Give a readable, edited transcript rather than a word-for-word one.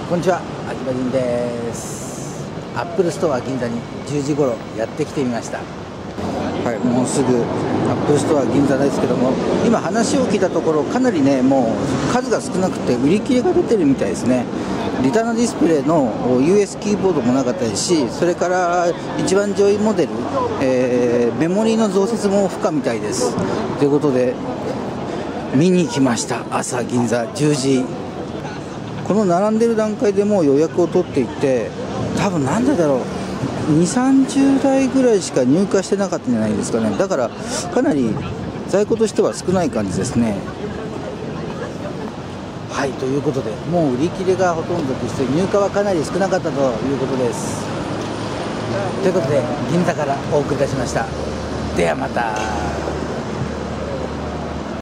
こんにちは、秋葉仁です。アップルストア銀座に10時頃やってきてみました。はい、もうすぐアップルストア銀座ですけども、今話を聞いたところ、かなりね、もう数が少なくて売り切れが出てるみたいですね。リターナディスプレイの US キーボードもなかったですし、それから一番上位モデル、メモリーの増設も不可みたいです。ということで見に来ました。朝銀座10時。この並んでる段階でもう予約を取っていて、多分なんでだろう、2、30台ぐらいしか入荷してなかったんじゃないですかね。だからかなり在庫としては少ない感じですね。はい、ということでもう売り切れがほとんどでして、入荷はかなり少なかったということです。ということで銀座からお送りいたしました。ではまた。